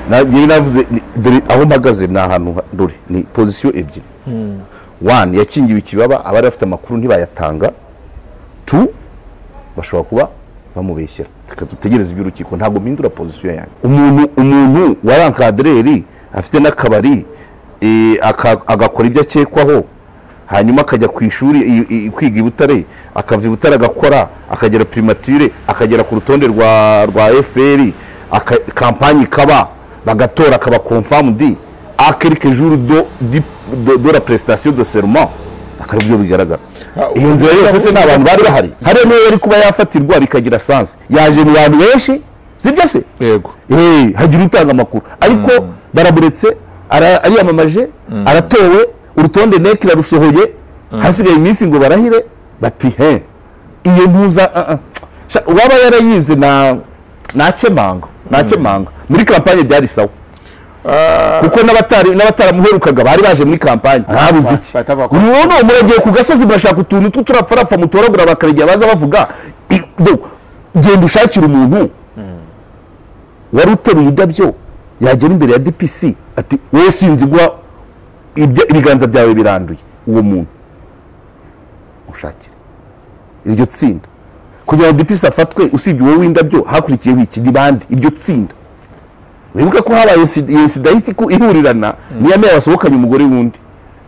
navuze aho mpagaze na ahantu nduri ni position ebyiri. One yakingiwe ikibaba abari bafite amakuru ntibayatanga. Two bashobora kuba bamubeshyera. Tutegereze iby'urukiko ntabwo mpindura position yanjye. Umuntu warankadreri afite n'akabari agakora ibyo akekwaho hanyuma akajya ku ishuri kwiga ibutare akava ibutare agakora akagera primature akagera ku rutonde rwa FPR campagne kaba bagatora akaba confirmed à quelques jours de la prestation de serment akaribyo bigaragara. Iyo nzira yose se n'abantu bari bahari hari no yari kuba yafatirwa bikagira sanse yaje mu bantu benshi sibyo se yego hagira utanga amakuru ariko baraburetse ariyamamaje aratowe urutonde nekira rusohoye hasigaye iminsi ngo barahire bati iyo ntuza waba yarayize nacemanga muri kampanye byari sawa kuko n'abataramuherukaga bari baje muri kampanye ntabuze iki umuntu muragiye ku gasozi bashaka utuntu tw'uturapfarapfa mutoragura bakarejya baza bavuga genda ushakira umuntu wari uteruye indabyo yagera imbere ya DPC ati wowe sinzi gwa ibiganza byawe biranduye uwo muntu ushakire iryo tsinda kugira ngo DPC afatwe usibye wowe w'indabyo hakurikiyeho iki nibandi iryo tsinda wibuka ko habaye incident ihurirana ni yame wasohokanye umugore wundi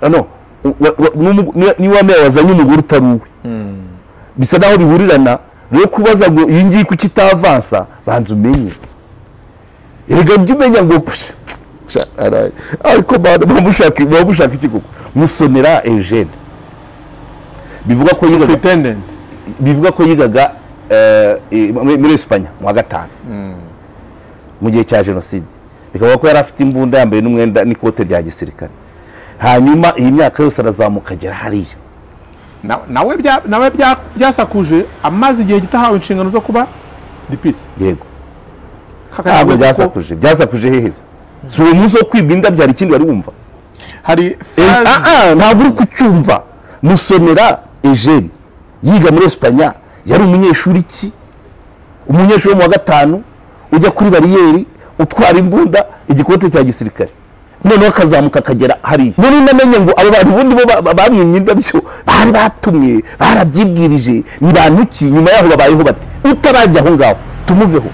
ni wame wazanye umugore utaruwe bisa naho bihurirana rero kubaza ngo iyi ngiyi kuki itavansa banza umenye erega byumenya ngo ariko bamushaka iki koko Musonera Eugene bivuga ko yigaga muri Espanya mu gatanu mu gihe cya jenoside bikaba ko yari afite imbunda yambaye n'umwenda n'ikote rya gisirikare hanyuma iyi myaka yose arazamuka agera hariya nawe byasakuje amazi igihe gitahawe inshingano zo kuba DPC yego ntabwo byasakuje heheza si uwo munsi wo kwibwa indabyo hari ikindi wari wumva hari ntabwo uri kucyumva Musonera Eugene yiga muri Espanya yari umunyeshuri umunyeshuri mu wa gatanu ujya kuri bariyeri utwara imbunda igikote cya gisirikare noneho akazamuka akagera hariya none namenye ngo abo bantu bundi bo bamwimye indabyo bari batumye barabyibwirije ni bantu ki nyuma yaho babayeho bati utarajya aho ngaho tumuveho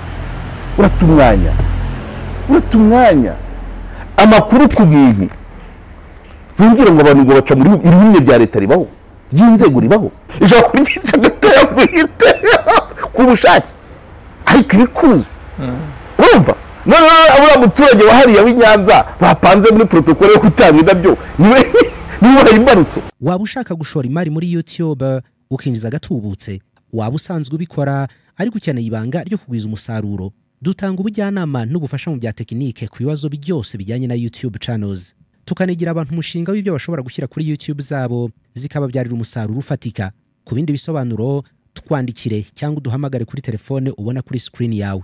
uratumwanya amakuru ku bintu ntumbwire ngo abantu ngo baca muri irumye rya leta ribaho ry'inzego ribaho ijoro kuryica gatoya kwite ku bushake ariko irikuze urumva none abura muturage wahariye w'Inyanza bapanze muri protocole yo kutanga indabyo niwe bayimbarutso. Waba ushaka gushora imari muri YouTube ukinjiza gatubutse waba usanzwe ubikora ariko ukeneye ibanga ryo kugwiza umusaruro dutanga ubujyanama n'ubufasha mu bya tekinike ku bibazo byose bijyanye na YouTube channels tukanigira abantu umushinga w'ibyo bashobora gushyira kuri YouTube zabo zikababyarira umusaruro ufatika. Ku bindi bisobanuro twandikire cyangwa uduhamagare kuri telefone ubona kuri screen yawe.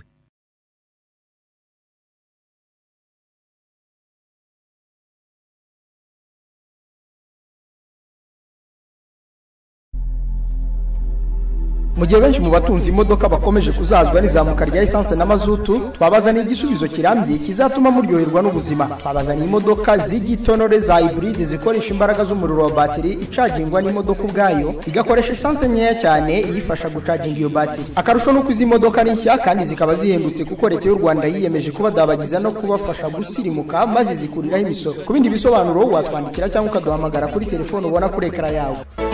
Mu gihe benshi mu batunzi imodoka bakomeje kuzazwa n'izamuka rya essence na mazutu twabazaniye igisubizo kirambye kizatuma muryoherwa n'ubuzima. Twabazaniye imodoka z'igitonore za hybride zikoresha imbaraga z'umuriro wa batiri icagingwa n'imodoka ubwayo igakoresha essence nkeya cyane iyifasha gucaginga iyo batiri. Akarusho nuko izi modoka ni nshya kandi zikaba zihendutse kuko leta y'u Rwanda yiyemeje kubadabagiza no kubafasha gusirimuka maze zikuriraho imisoro. Ku bindi bisobanuro watwandikira cyangwa ukaduhamagara kuri telefone ubona kuri ekara yawe.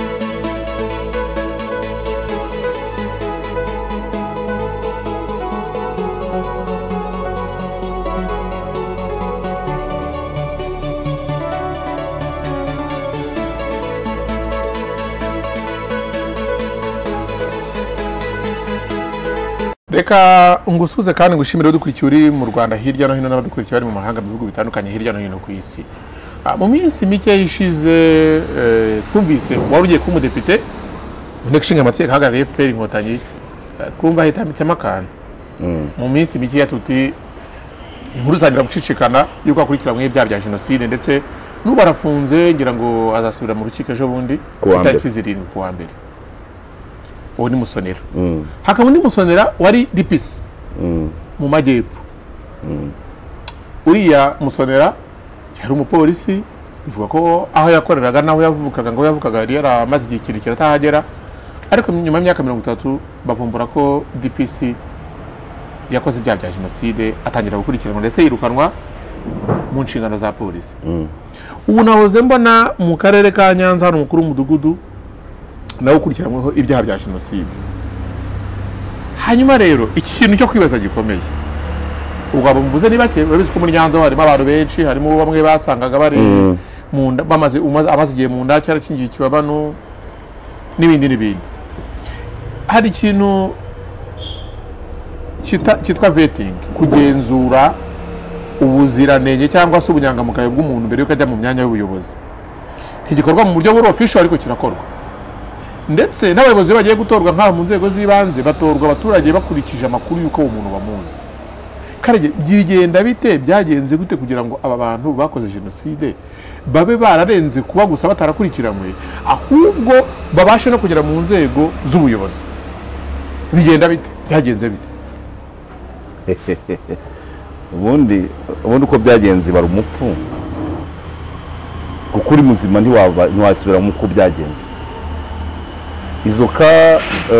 Reka ngusuze kandi ngushimire dukurikiye uri mu Rwanda hirya no hino n'abadukurikiye bari mu mahanga mu bihugu bitandukanye hirya no hino ku isi. Mu minsi mike yishize twumvise wari ugiye kuba umudepite nteko ishinga amategeko hagarariye FPR Inkotanyi twumva hitambitsemo akantu mu minsi mike yatuti inkuru zagira gucicikana yuko akurikiranywe ibyaha bya jenoside ndetse n'ubarafunze ngira ngo azasubira mu rukiko ejo bundi itariki 7 kuwa mbere. Uwo ni Musonera hakaba undi Musonera wari DPC mu majyepfo uriya Musonera yari umupolisi, bivuga ko aho yakoreraga naho yavukaga ngo yavukaga yari yaramaze igihe kirekire atahagera, ariko nyuma y'imyaka 30 bavumbura ko DPC yakoze ibyaha bya jenoside, atangira gukurikiranwa ndetse yirukanwa mu nshingano za polisi. Ubu nahoze mbona mu karere ka Nyanza hano umukuru w'umudugudu nawe ukurikiranweho ibyaha bya jenoside. Hanyuma rero iki kintu cyo kwibaza gikomeye, ubwo abo mvuze ni bake, urabizi ko muri Nyanza harimo abantu benshi, harimo bamwe basangaga bari mu nda amaze igihe mu nda cyarakingiye ikibabano n'ibindi. Hari ikintu cyitwa vetting, kugenzura ubuziranenge cyangwa se ubunyangamugayo bw'umuntu mbere yuko ajya mu myanya y'ubuyobozi. Ntigikorwa mu buryo buri official ariko kirakorwa, ndetse n'abayobozi bagiye gutorwa nk'aho mu nzego z'ibanze batorwa abaturage bakurikije amakuru y'uko uwo muntu bamuzi. Karege byigenda bite, byagenze gute kugira ngo aba bantu bakoze jenoside babe bararenze kuba gusa batarakurikiranywe, ahubwo babashe no kugera mu nzego z'ubuyobozi? Bigenda bite, byagenze bite? ubundi uko byagenze bari umupfu, kuko uri muzima ntiwasubira mu uko byagenze. Izo ka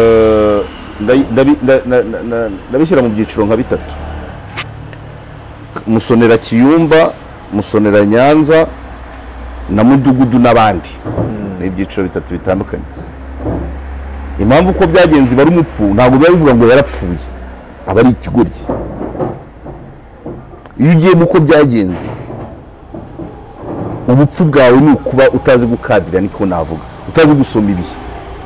ndabishyira mu byiciro nka bitatu: Musonera Kiyumba, Musonera Nyanza na Mudugudu n'abandi. Ni ibyiciro bitatu bitandukanye. Impamvu uko byagenze bari umupfu ntabwo bivuga ngo yarapfuye, aba ari ikigoryi. Iyo ugiye mu uko byagenze, ubupfu bwawe ni ukuba utazi gukadira, niko navuga, utazi gusoma ibihe.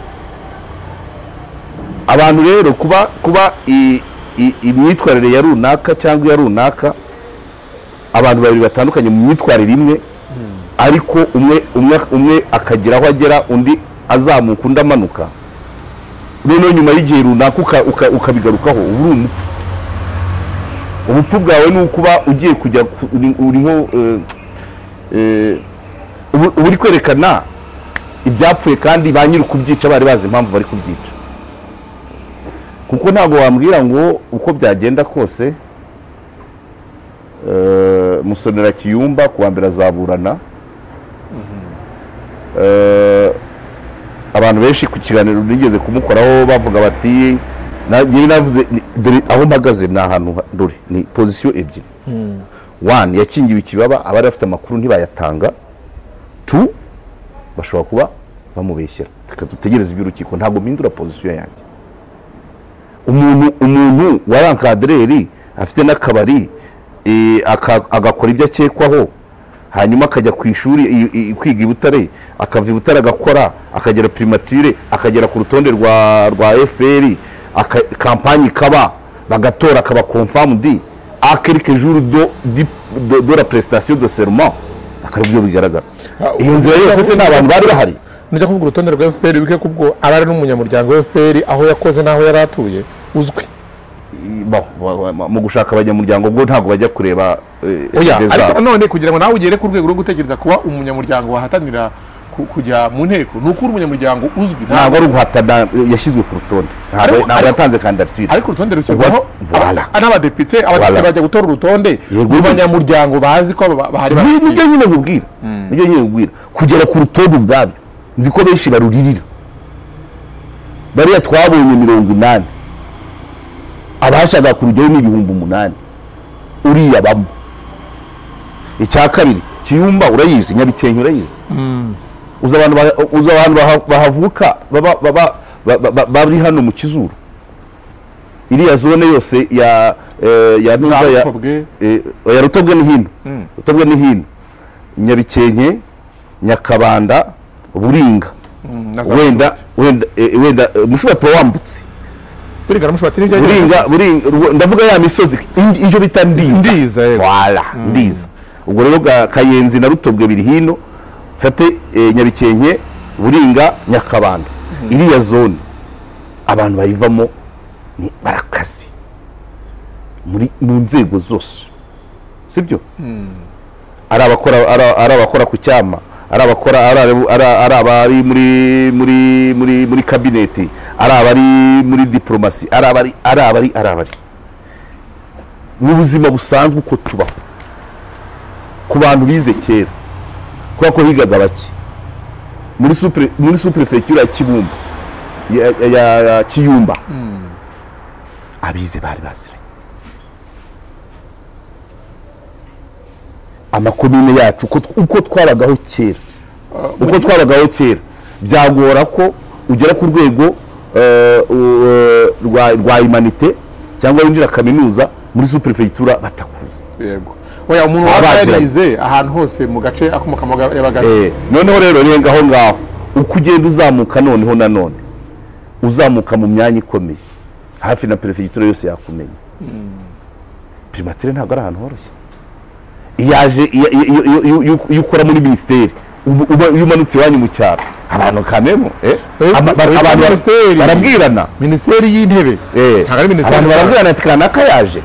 Abantu rero kuba imyitwarire ya runaka cyangwa ya runaka, abantu babiri batandukanye mu myitwarire imwe, ariko umwe akagira aho agera, undi azamuka undi amanuka, noneho nyuma y'igihe runaka ukabigarukaho, ubu uri umupfu. Ubupfu bwawe ni ukuba ugiye kujya uriho uri kwerekana ibyapfuye kandi ba nyiri kubyica bari bazi impamvu bari kubyica. Kuko ntabwo wambwira ngo uko byagenda kose Musonera Kiyumba kuwa mbere azaburana. Abantu benshi ku kiganiro nigeze kumukoraho bavuga bati, navuze aho mpagaze ni ahantu nduri, ni position ebyiri. One, yakingiwe ikibaba, abari bafite amakuru ntibayatanga. Two, bashobora kuba bamubeshyera. Tutegereze iby'urukiko, ntabwo mpindura position yanjye. Umuntu warankadreri afite n'akabari agakora ibyo akekwaho, hanyuma akajya ku ishuri kwiga i Butare, akava i Butare agakora, akagera primature, akagera ku rutonde rwa FPR, kampanye kaba bagatora akaba confirmed à quelques jours de la prestation de serment, akaribyo bigaragara. Iyo nzira yose se n'abantu bari bahari. Nujya kuvuga urutonde rwa FPR bike kubwo abari n'umunyamuryango wa FPR aho yakoze naho yaratuye uzwi. Mu gushaka abanyamuryango bwo ntabwo bajya kureba ariko none kugira ngo nawe ugere ku rwego rwo gutekereza kuba umunyamuryango wahatanira kujya mu nteko, nuko uri umunyamuryango uzwi. Ntabwo ari guhatana, yashyizwe ku rutonde, ntabwo yatanze kandidatire. Ariko urutonde rushyirwaho n'abadepite, abadepite bajya gutora urutonde rw'abanyamuryango bazi ko bahari. Nibyo nyine nkubwira, kugera ku rutonde ubwabyo nzi ko benshi baruririra. Bariya twabonye 80, abashaka kurugero ni 8,000, uriya bamo. Icya kabiri, Kiyumba urayizi, Nyabikenke urayizi. Uza abantu bahavuka bari hano mu Kizuru, iriya zone yose ya Rutobwe ni hino, Nyabikenke, Nyakabanda, Buringa, wenda Mushubati wambutse, Buringa ndavuga ya misozi injo bita Ndiza. Voilà, Ndiza. Ubwo rero Kayenzi na Rutobwe biri hino, fate Nyabikenke, Buringa, Nyakabanda. Iriya zone abantu bayivamo ni barakazi mu nzego zose, sibyo? Ari abakora ku cyama, ari abari muri kabineti, ari abari muri diplomasi, ari abari mu buzima busanzwe uko tubaho. ku bantu bize kera kubera ko higaga bake muri superefegitura ya Kibumba ya Kiyumba abize bari baziranye. Amakomine yacu uko twabagaho kera byagora ko ugera ku rwego rwa humanité cyangwa winjira kaminuza muri superefegitura batakuzi. Yego oya umuntu wabarize ahantu hose mu gace akomokamo y'abagazi. Noneho rero renga aho ngaho uko ugenda uzamuka noneho nanone uzamuka mu myanya ikomeye hafi na perefegitura yose yakumenya. Primature ntabwo ari ahantu horoshye. Iyaje iyo ukora muri ministeri iyo umanutse iwanyu mu cyaro abantu kamemo abantu barabwirana ministeri y'intebe abantu barabwirana ati kanaka yaje.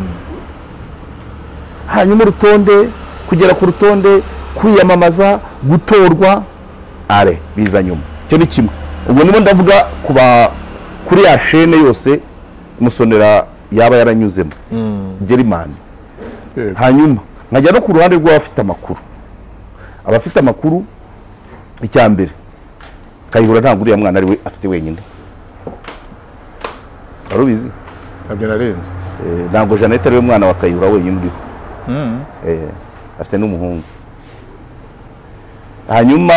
Hanyuma urutonde kugera ku rutonde kwiyamamaza gutorwa biza nyuma. Cyo ni kimwe. Ubwo nimo ndavuga kuri ya shene yose Musonera yaba yaranyuzemo Gerimani. Hanyuma nkajya no ku ruhande rw'abafite amakuru. Abafite amakuru icyambere Kayihura ntabwo uriya mwana ari we afite wenyine. Arubizi ntabyo narenze. Ntabwo Jeannette ari we mwana wa Kayihura wenyine uriho. Afite n'umuhungu. Hanyuma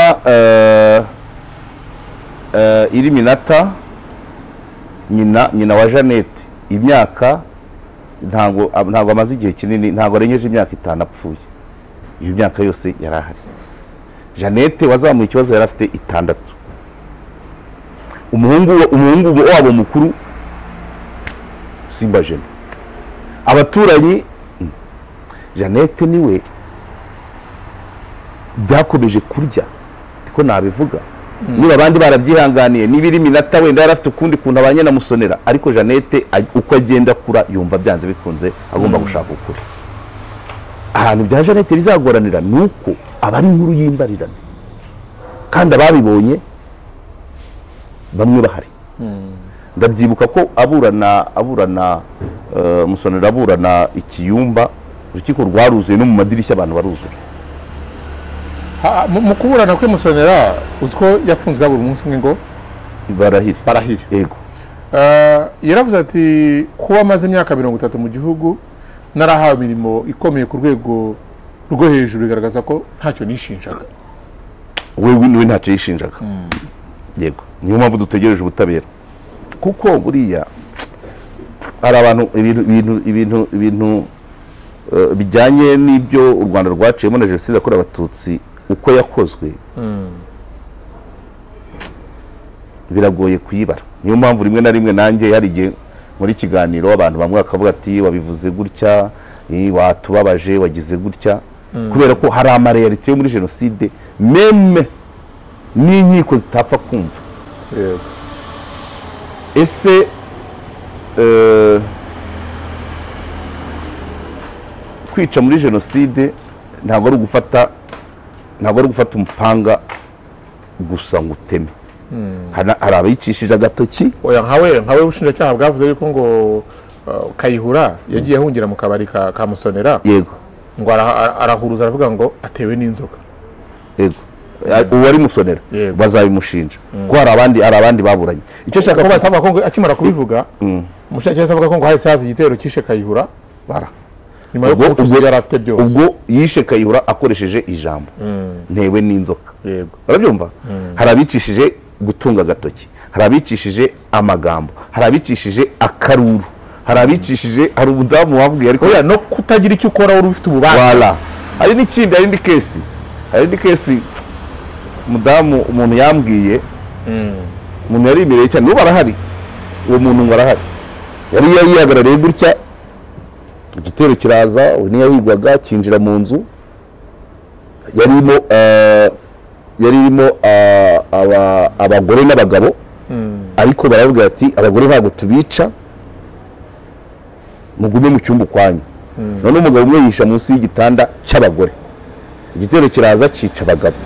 iri Minata nyina wa Jeannette imyaka ntabwo amaze igihe kinini, ntabwo arengeje imyaka 5 apfuye. Iyo myaka yose yarahari. Jeannette wazamuye ikibazo yari afite 6. Umuhungu wabo mukuru Simba Jene. Abaturanyi Jeannette niwe byakomeje kurya ariko nabivuga. Niba abandi barabyihanganiye nibiri Minata wenda yarafite ukundi kuntu abanye na Musonera, ariko Jeannette uko agenda kura yumva byanze bikunze agomba gushaka ukuri. Ahantu bya Jeannette bizagoranira nuko abari inkuru y'imbarirana kandi ababibonye bamwe bahari. Ndabyibuka ko aburana Musonera aburana Ikiyumba urukiko rwaruzuye no mu madirishya abantu baruzura. Mu kuburana kwe Musonera uziko yafunzwe buri munsi umwe ngo barahiri. Yego. Yaravuze ati kuba amaze imyaka 30 mu gihugu narahawe imirimo ikomeye ku rwego rwo hejuru bigaragaza ko ntacyo nishinjaga. Wewe ntacyo yishinjaga. Yego. Niyo mpamvu dutegereje ubutabera. Kuko buriya hari abantu ibintu bijyanye n'ibyo u Rwanda rwaciyemo na jenoside yakorewe Abatutsi uko yakozwe biragoye kuyibara. Niyo mpamvu rimwe na rimwe nanjye yarigiye muri kiganiro abantu bamwe bakavuga ati wabivuze gutya watubabaje wagize gutya kubera ko hari amarealite yo muri jenoside meme n'inkiko zitapfa kumva. Ese kwica muri jenoside ntabwo ari ugufata umupanga gusa ngo uteme. Hari abayicishije agatoki. Oya nkawe ubushinjacyaha bwavuze yuko ngo Kayihura yagiye ahungira mu kabari ka Musonera. Yego. Ngo arahuruza aravuga ngo atewe n'inzoka. Yego. Uwo ari Musonera bazabimushinja ko hari abandi baburanye. Icyo shaka ko batava ko akimara kubivuga umushinjacyaha avuga ko ngo hahise haza igitero kishe Kayihura nyuma yo kuvuga yari afite byose. Ubwo yishe Kayihura akoresheje ijambo ntewe n'inzoka. Yego. Barabyumva. Hari abicishije gutunga agatoki, hari abicishije amagambo, hari abicishije akaruru, hari abicishije hari umudamu wabwiye ariko oya no kutagira icyo ukora wari ufite ububasha. Hari n'ikindi hari indi kesi umudamu umuntu yambwiye umuntu yari imbere cyane n'ubu arahari. Uwo muntu ngo arahari yari yihagarariye gutya igitero kiraza niyahigwaga kinjira mu nzu yarimo abagore n'abagabo ariko baravuga ati abagore ntabwo tubica mugume mu cyumba kwanyu. None umugabo umwe yisha munsi y'igitanda cy'abagore igitero kiraza cyica abagabo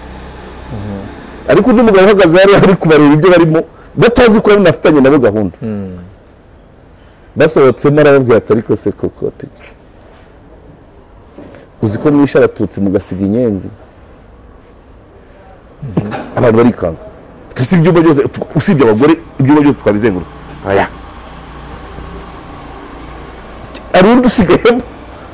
ariko undi mugabo uhagaze ari kubareba ibyo barimo batazi ko binafitanye nabo gahunda. Basohotsemo arababwira ati ariko se koko uzi ko mwishe abatutsi mugasiga inyenzi abantu barikanga si ibyumba byose usibye abagore ibyumba byose twabizengurutse aya ari undi usigayemo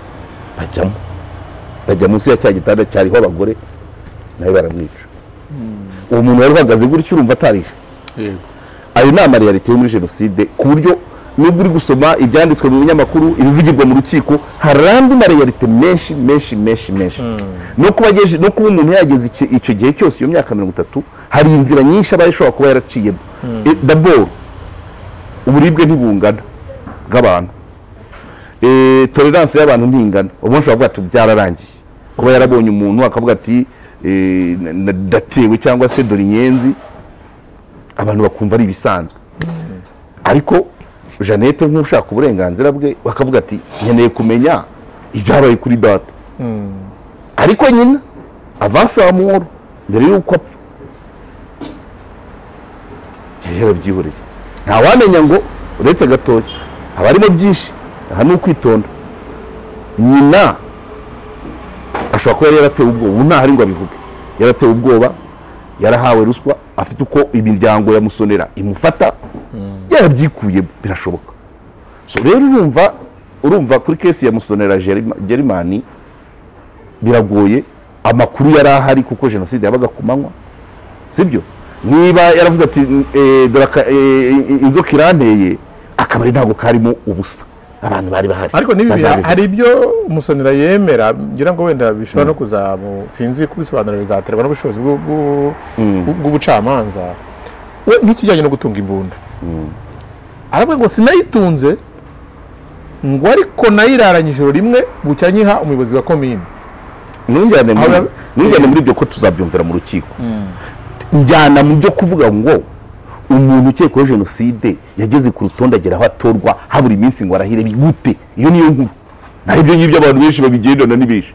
bajya munsi ya cya gitanda cyariho abagore nawe baramwica uwo muntu wari uhagaze gutyo urumva atarishe ayo ni amariyalite yo muri jenoside ku buryo nubwo uri gusoma ibyanditswe mu binyamakuru ibivugirwa mu rukiko hari andi mariyalite menshi no kuba umuntu yageze icyo gihe cyose iyo myaka 30 hari inzira nyinshi aba ashobora kuba yaraciyemo d'abord uburibwe ntibungana bw'abantu tolerance y'abantu ntingana ubu nshobora kuvuga ati byararangiye kuba yarabonye umuntu akavuga ati ndatewe cyangwa se dore inyenzi abantu bakumva ari ibisanzwe ariko Jeannette nk'ushaka uburenganzira bwe bakavuga ati nkeneye kumenya ibyabaye kuri data ariko nyina avance wa muhoro mbere y'uko apfa yera byihoreye nta wamenya ngo uretse gatoya haba harimo byinshi aha ni ukwitonda nyina ashobora kuba yaratewe ubwoba ubu ntahari ngo abivuge yaratewe ubwoba yarahawe ruswa afite uko imiryango ya Musonera imufata yarabyikuye birashoboka so rero urumva kuri kesi ya Musonera Gerimani biragoye amakuru yari ahari kuko jenoside yabaga ku manywa sibyo niba yaravuze ati inzoka iranteye akabari ntabwo karimo ubusa abantu bari bahari ariko nibi hari ibyo Musonera yemera ngira ngo wenda bishobora no kuzamu sinzi kubisobanura bizaterwa n'ubushobozi bw'ubucamanza we nk'ikijyanye no gutunga imbunda aravuga ngo sinayitunze ngo ariko nayiraranye ijoro rimwe bucyanyiha umuyobozi wa komine nungane muri byo ko tuzabyumvira mu rukiko njyana mu byo kuvuga ngo umuntu ukekwaho jenoside yageze ku rutonde agera aho atorwa habura iminsi ngo arahire bigute iyo niyo nkuru naho ibyo ngibyo abantu benshi babigendana ni benshi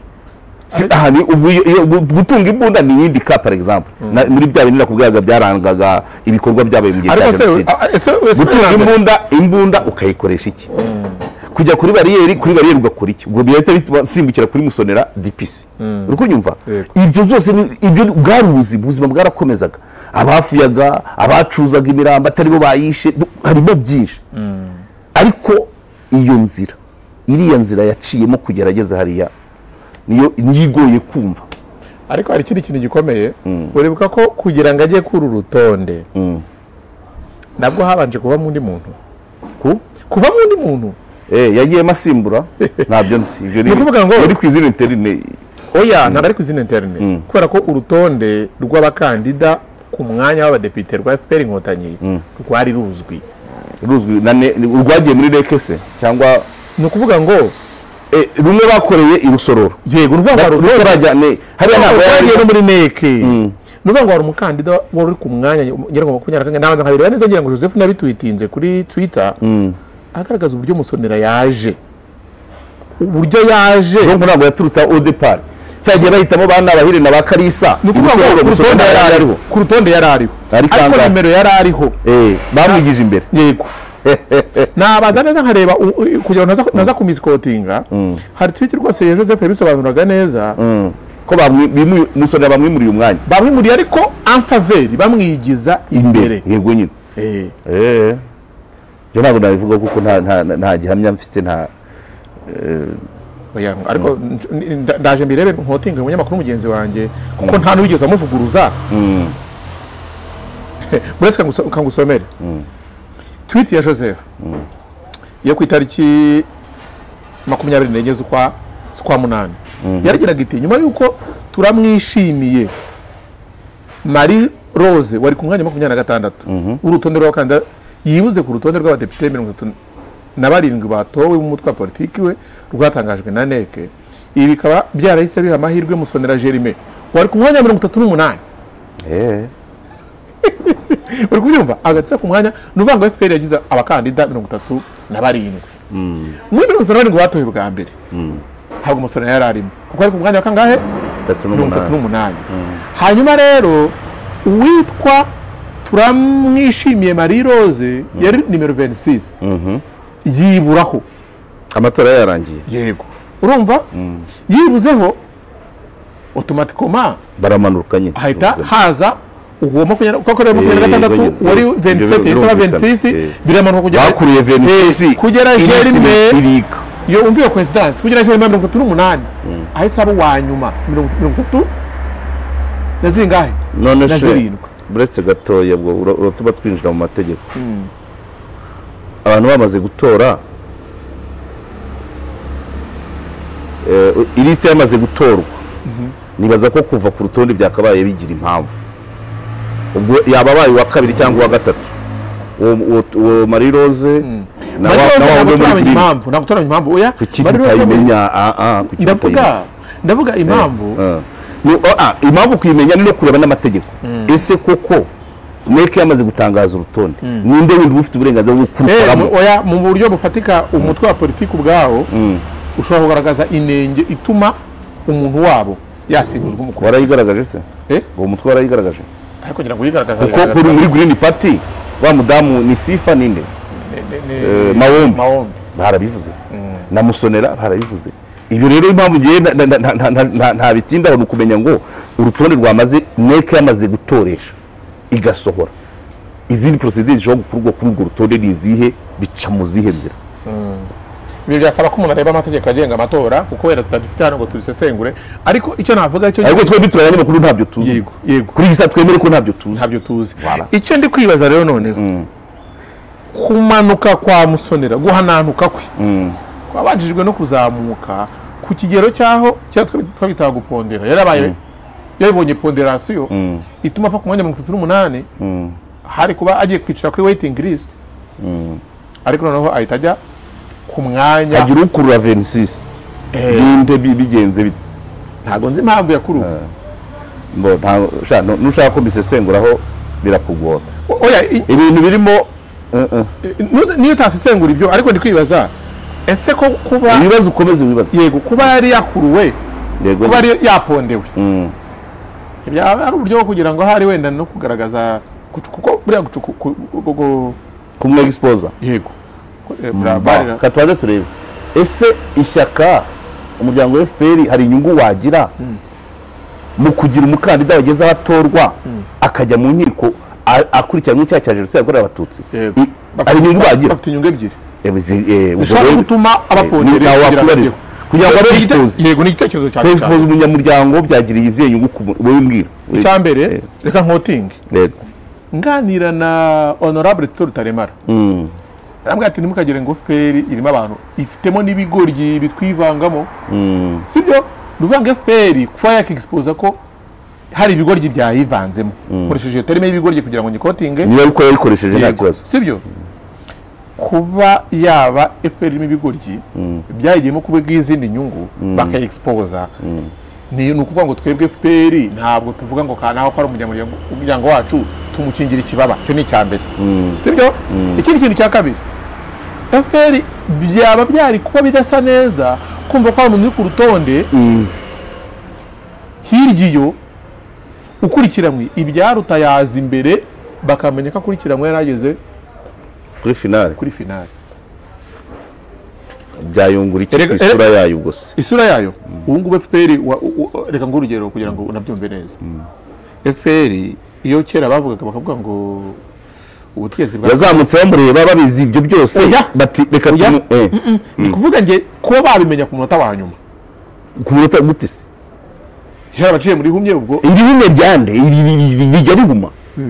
gutunga imbunda ni iyindi ka par exemple muri bya bintu nakubwiraga byarangaga ibikorwa byabaye mu gihe cya jenoside gutunga imbunda ukayikoresha iki kujya kuri bariyeri ugakora iki ubwo bihita bisimbukira kuri Musonera DPC uri kunyumva ibyo zose ibyo bwaruzi ubuzima bwarakomezaga abafuyaga abacuzaga imiramba atari bo bayishe harimo byinshi ariko iriya nzira yaciyemo kugerageza hariya niyo igoye kumva ariko hari ikindi kintu gikomeye uribuka ko kugira ngo ajye kuri urutonde nabwo habanje kuva mu ndi muntu kuva mu ndi muntu yagiye masimbura ntabyo nzi ibyo ni ukuvuga ngo uri ku izina interne oya ntabwo ari ku izina interne kubera ko urutonde rw'abakandida ku mwanya w'abadepite rwa FPR Inkotanyi rwari ruzwi urwagiye muri rekese cyangwa ni ukuvuga ngo rumwe bakoreye irusororo yego nuvuga ngo rutorajyane hariya ntabwo yagiye no muri neke nuvuga ngo hari umukandida wari uri ku mwanya ngira ngo 20 nabanza nkabireba neza ngira ngo Joseph nabitwitinze kuri Twitter agaragaza uburyo Musonera yaje ntabwo yaturutse au départ cyagiye bahitamo bana bahire na bakarisa ku rutonde yari ariho ariko nimero yari ariho bamwigije imbere yego nabaza neza nkareba kugira ngo naza kumisikotinga hari tweet rwose ya Joseph yabisobanuraga neza ko Musonera bamwimuriye umwanya bamwimuriye ariko en faveur bamwigiza imbere yego nyine je ntabwo nabivuga kuko nta gihamya mfite nta ariko ndaje mbirebe nkotinga umunyamakuru mugenzi wanjye kuko nta n'uwigeze amuvuguruza buretse kangusomere tweet ya Joseph yo ku itariki 24 z'ukwa munani yaragiraga iti nyuma yuko turamwishimiye Marie Rose wari ku mwanya 26 urutonde rw'abakandida yibuze ku rutonde rw'abadepite 37 batowe mu mutwe wa politiki we rwatangajwe na neke ibi bikaba byarahise biha amahirwe Musonera Germain wari ku mwanya 38 uri kubyumva agatsa ku mwanya nuvanga FPR yagize abakandida 37 muri 37 batowe bwa mbere ntabwo Musonera yari arimo kuko ari ku mwanya wa kangahe 38 hanyuma rero uwitwa turamwishimiye Marie Rose yari nimero 26 yiburaho amatora yarangiye yego urumva yibuzeho automatically baramanukanye hahita haza uwo 26 wari 27 isaba 26 biramanuka kugera bakuriye 26 kugera Jerime yo umviye coincidence kugera Jerime 38 ahise abo wa nyuma 30 nazingahe none se buretse gatoya bwo uratuba twinjira mu mategeko abantu bamaze gutora ilisite yamaze gutorwa nibaza ko kuva ku rutonde byakabaye bigira impamvu ubwo yababaye wa kabiri cyangwa wa gatatu uwo Marie Rose nagutora impamvu oya ndavuga impamvu impamvu kuyimenya ni no kureba n'amategeko ese koko neke yamaze gutangaza urutonde ninde wundi ufite uburenganzira bwo kurukoramo oya mu buryo bufatika umutwe wa politiki ubwawo ushobora kugaragaza inenge ituma umuntu wabo yasimbuzwa umukuru warayigaragaje se uwo mutwe warayigaragaje ariko ngira ngo yigaragaza kuko kuri muri Green Party wa mudamu ni Sifa ninde Mawombi barabivuze na Musonera barabivuze ibyo rero impamvu ngiye nta bitindaho nukumenya ngo urutonde rwamaze neke yamaze gutoresha igasohora izindi procedures zo gukurwa kuri urwo rutonde nizihe bica mu zihe nzira ibyo byasaba ko umuntu areba amategeko agenga amatora kuko wera tutadifite hano ngo turisesengure ariko icyo navuga cyo ariko twe bituranye makuru ntabyo tuzi yego kuri gisa twemere ko ntabyo tuzi icyo ndi kwibaza rero none kumanuka kwa Musonera guhananuka kwe kwabajijwe no kuzamuka ku kigero cyaho twabitaga gupondera yarabaye yabonye ponderation ituma fa ku mwanya 38 hari kuba agiye kwicara kuri waiting list ariko noneho ahitajya ku mwanya agira ukurura 26 binde bigenze ntago nzi impamvu yakuru mbo nushaka ko bisesenguraho birakugora oya ibintu birimo niyo tasesengura ibyo ariko ndi kwibaza ese ko kuba ibibazo ukomeze wibaza yego kuba yari yakuruwe kuba yari yapondewe ibya ari uburyo kugira ngo hari wenda no kugaragaza kuko buriya kumwe exposer yego katwaje turebe ese ishyaka umuryango wa FPR hari inyungu wagira mu kugira umukandida wageze abatorwa akajya mu nkiko akurikiranwe icyaha cya jenoside yakorewe abatutsi ari inyungu wagira bafite inyungu ebyiri ubwo gutuma abapondera kugira ngo expose yego ni igitekerezo cya expose umunyamuryango byagiriye izihe nyungu wowe mbwira icyambere reka nkoting nganira na honorable Tito Rutaremara arambwira ati nimukagire ngo FPR irimo abantu ifitemo n'ibigoryi bitwivangamo sibyo ruvanga FPR kwa yakexpose ko hari ibigoryi byayivanzemo koresheje terime y'ibigoryi kugira ngo nyikotinge niba uko yayikoresheje nta kibazo sibyo kuba yaba FPR irimo ibigoryi byagiyemo kuba bw'izindi nyungu bakayexposa ni ukuvuga ngo twebwe FPR ntabwo tuvuga ngo naho ko ari umuryango wacu tumukingira ikibaba cyo ni icyambere sibyo ikindi kintu cya kabiri FPR byaba byari kuba bidasa neza kumva ko umuntu uri ku rutonde hirgiyo ukurikiranwe ibyaruta yaza imbere bakamenya ko akurikiranwe yarageze kuri finale byayungura iki isura yayo gusa isura yayo ubu ngubu FPR reka ngo urugero kugira ngo unabyumve neza FPR iyo kera bavugaga bakavuga ngo ubutegetsi bazamutse bamureba babizi ibyo byose bati reka ni kuvuga nge ko babimenya ku munota wa nyuma ku munota gute se yara baciye muri humye ubwo iri humye ryande bijya bihuma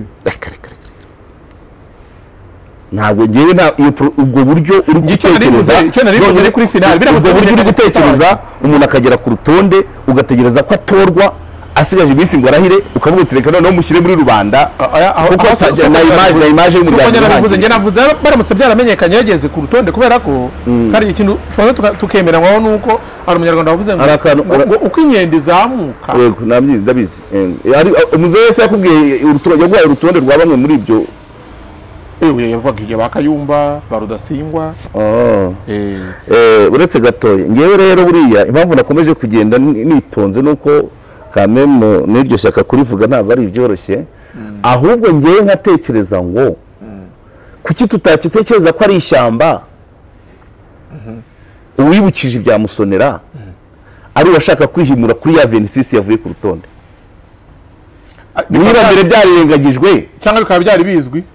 ntabwo ngewe ubwo buryo uri gutekereza kuri finale biramutse buryo uri gutekereza umuntu akagera ku rutonde ugategereza ko atorwa asigaje iminsi ngo arahire ukavuga uti reka noneho mushyire muri rubanda kuko na image y'umuryango nge navuze baramutse byaramenyekanye yageze ku rutonde kubera ko hari ikintu tukemera ngaho nuko ari umunyarwanda wavuze ngo uko inkende izamuka yego ndabizi umuzehe wese yakubwiye yaguhaye urutonde rwa bamwe muri ibyo yavuga igihe bakayumba barudasingwa uretse gatoya ngewe rero buriya impamvu nakomeje kugenda nitonze nuko kamemo n'iryo shyaka kurivuga ntabwo ari ibyoroshye ahubwo ngewe nkatekereza ngo kuki tutakitekereza ko ari ishyamba uwibukije ibya Musonera ari uwashaka kwihimura kuri ya 26 yavuye ku rutonde. Niba mbere byarirengagijwe cyangwa bikaba byari bizwi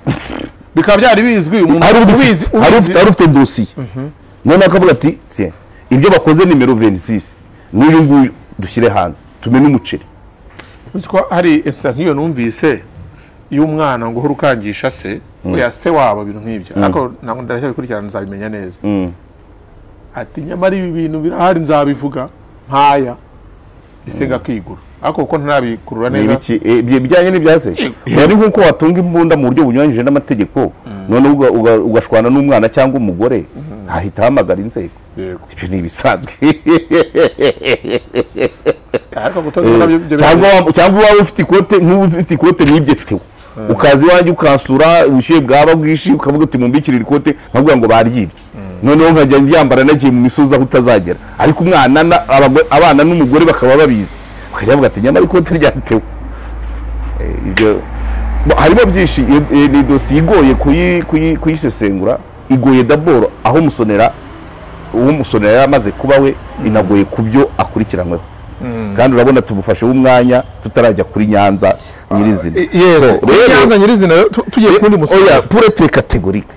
umuntu ari ufite dosiye none akavuga ati ibyo bakoze nimero 26 n'uyu nguyu dushyire hanze tumene umuceri. Uziko hari incident nk'iyo numvise y'umwana ngo urukangisha se oya se wabo bintu nk'ibyo ariko ntabwo ndacyabikurikirana nzabimenya neza. Ati nyamara ibi bintu birahari nzabivuga nkaya bisenga kwigura ariko uko ntarabikurura neza bijyanye n'ibyase yari nkuko watunga imbunda mu buryo bunyuranyije n'amategeko none ugashwana n'umwana cyangwa umugore ahita hamagara inzego. Ibyo ni ibisanzwe. Cyangwa waba ufite ikote n'ibyo tewe ukazi wanjye ukansura ubushyuhe bwaba bwishi ukavuga uti mumbikirire ikote nkavuga ngo baryibye noneho nkajya ndyambara nagiye mu misozi aho utazagera ariko umwana abana n'umugore bakaba babizi bakajya bavuga ati nyamara ikote ryatewe. Ibyo harimo byinshi. Ni dosiye igoye kuyisesengura igoye daboro aho umusonera yamaze kuba we inagoye ku byo akurikiranyweho kandi urabona tumufashe w'umwanya tutarajya kuri Nyanza nyirizina. Nyanza nyirizina tugiye kundi musonera pour être catégorique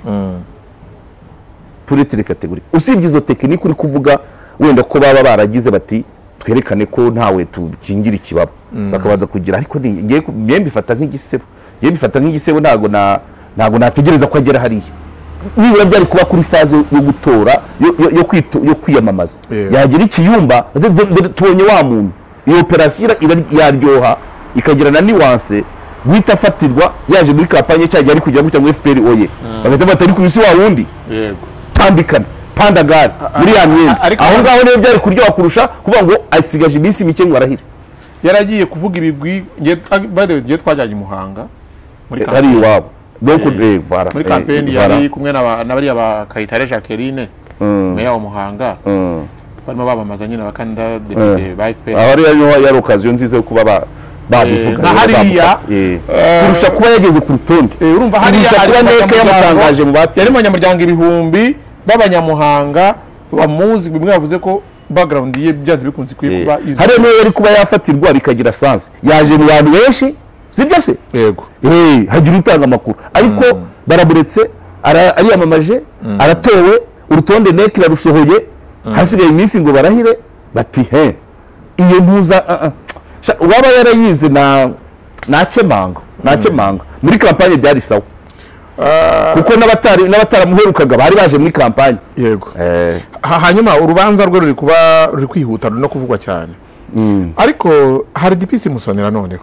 usibye izo tekinike uri kuvuga wenda ko baba baragize bati twerekane ko ntawe tukingira ikibaba bakabanza kugira ariko ngiye mbifata nk'igisebo ntago nategereza ko agera hariya nibura byari kuba kuri faze yo gutora yo kwiyamamaza yagira ikiyumba tubonye wa muntu iyo operasiyo yaryoha ikagira na nuance guhita afatirwa yaje muri kampanye cyangwa ari kujya gutya mu FPR oye bagahita batari ku isi wa wundi tambikana pandagari muri ya myenda aho ngaho niyo byari kuryoha kurusha kuvuga ngo asigaje iminsi mike ngo arahira. Yaragiye kuvuga ibigwi ngiye twajyanye Muhanga muri ari iwabo muri kampeni yari kumwe n'abari ba Kayitare Jacqueline meya wa Muhanga barimo babamaza nyine abakandida depite ba FPR. Aho yari occasion nziza yo kuba babivuga hariya kurusha kuba yageze ku rutonde. Urumva hariya kuba neke yamutangaje mu batsi yari abanyamuryango ibihumbi b'abanyamuhanga bamuzi bimwe yavuze ko background ye byanze bikunze kuba hariya niyo yari kuba yafatirwa bikagira sanse yaje mu bantu benshi sibyo se hagira utanga amakuru ariko baraburetse ariyamamaje aratowe urutonde neke rarusohoye hasigaye iminsi ngo barahire bati iyo ntuza waba yarayize nacemanga muri kampanye byari sawa kuko n'abataramuherukaga bari baje muri kampanye. Yego hanyuma urubanza rwe ruri kwihuta no kuvugwa cyane ariko hari DPC Musonera noneho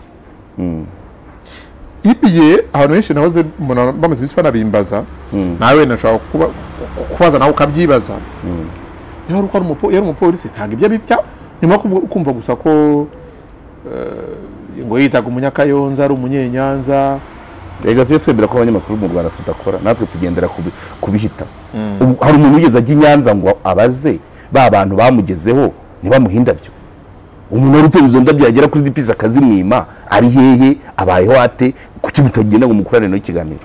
ibiye abantu benshi nahoze bamaze bisi banabimbaza nawe nashaka kubaza nawe ukabyibaza niho yari umupolisi ntabwo ibyo bipya nyuma kumva gusa ko ngo yitaga umunyakayonza ari umunyenyanza. Ega twebera ko abanyamakuru mu Rwanda tudakora natwe tugendera kubihita. Hari umuntu ugeze ajya Nyanza ngo abaze ba bantu bamugezeho ntibamuhindabyo umuntu wari uteruzo ndabyo yagera kuri DPS akazimwima ari hehe abayeho ate kuki mutagenda ngo mukorane no kiganiro.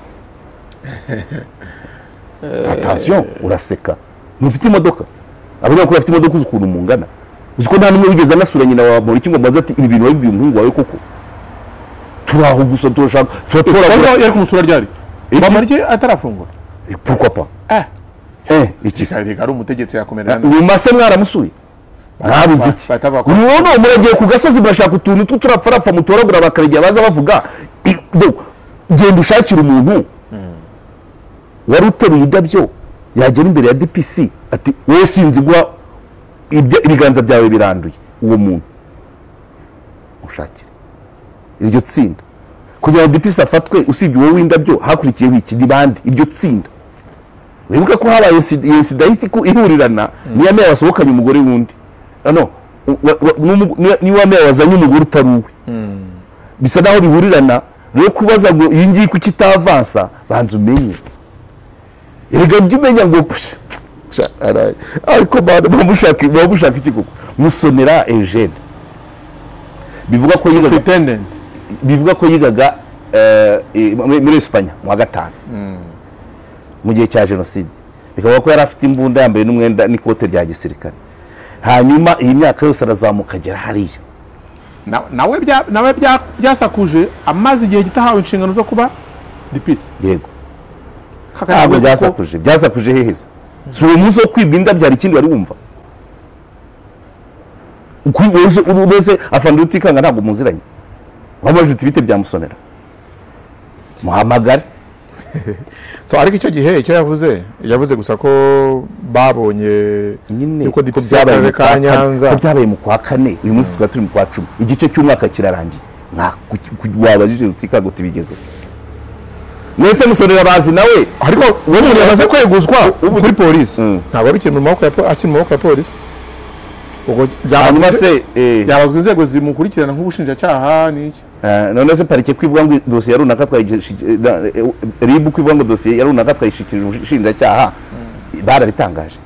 Attention uraseka mufite imodoka abona ko bafite imodoka ukuntu mungana uziko nta numwe wigeze anasura nyina wa muri kingo maze ati ibi bintu wabibwiye umuhungu wawe koko turaho gusa turashaka turatora yari kumusura ryari bamarye atarafungura pourquoi pas iki ari umutegetsi yakomerana nyuma se mwaramusuye ntabuze iki umuntu muragiye ku gasozi bashaka utuntu tuturapfa mutoragura bakarejya baza bavuga genda ushakira umuntu wari uteruye idabyo yagera imbere ya DPC ati wowe sinzi gwa ibiganza byawe biranduye uwo muntu ushakira iryo tsinda kugira ngo DPC afatwe usibye wowe w'indabyo hakurikiyeho iki nibandi iryo tsinda wibuka ko habaye sidahitiku ihurirana niya meya wasohokanye umugore wundi niwa meya wazanye umugore utaruwe bisa naho bihurirana rero kubaza ngo iyi ngiyi kuki itavansa banza umenye erega byumenya ngo ariko bamushaka iki koko Musonera Eugene bivuga ko yigaga muri Espanya mu wa gatanu mu gihe cya jenoside bikavuga ko yari afite imbunda yambaye n'umwenda n'ikote rya gisirikare hanyuma iyi myaka yose arazamuka agera hariya nawe byasakuje amaze igihe gitahawe inshingano zo kuba dipisi. Yego ntabwo byasakuje heheze si uwo munsi wo kwibwa inda byari ikindi wari wumva wese afana Rutikanga ntabwo muziranye wamaze uti bite byamusonera muhamagare. So ariko icyo gihe icyo yavuze gusa ko babonye yuko byabaye ka Nyanza, ko byabaye mu kwa kane, uyu munsi twari turi mu kwa 10, igice cy'umwaka kirarangiye. Wabajije Rutikanga uti bigeze mwese musonera bazi nawe, ariko we muri yamaze kweguzwa kuri polisi ntabwo bikiri mu maboko ya polisi. Ubwo hanyuma se yabazwe inzego zimukurikirana nk'ubushinjacyaha n'iki. None se parike kwivuga ngo dosiye ya runaka ribu kwivuga ngo dosiye ya runaka twayishikirije ubushinjacyaha barabitangaje.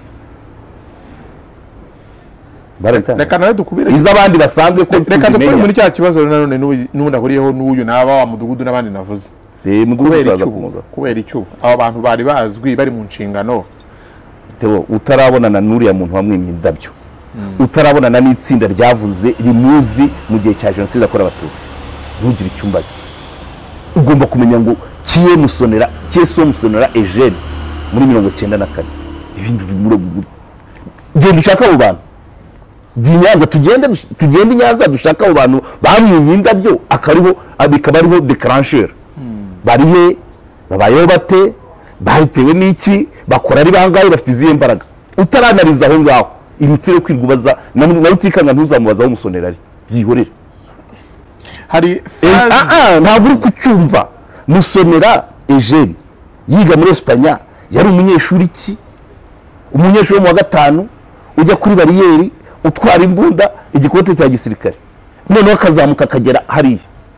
Reka nawe dukubire iz'abandi basanzwe ko reka dukubire muri cya kibazo none n'ubundi ahuriyeho n'uyu n'aba wa mudugudu n'abandi navuze. Kubera icyo aba bantu bari bazwi bari mu nshingano. Theo utarabonana n'uriya muntu wamwimye indabyo, utarabonana n'itsinda ryavuze rimuzi mu gihe cya jenoside akora abatutsi, ntugire icyumbaza. Ugomba kumenya ngo kiye musonera Eugene muri 94 ibindi genda ushaka abo bantu Nyanza, tugende Nyanza dushaka abo bantu bamwimye indabyo akariho abikabariho declencheur. Barihe babayeho bate, bahitewe n'iki, bakora ari bangaye, bafite izihe mbaraga. Utaranariza aho ngaho imitiro kwirgubaza na Rutikanga ntuzamubazaho umusonera ari byihorera. Hari ntabwo uri kucyumva. Musonera Eugene yiga muri Espanya, yari umunyeshuri umunyeshuri mu wa 5 ujya kuri bariyeri utwara imbunda igikote cya gisirikare, none akazamuka akagera hariya.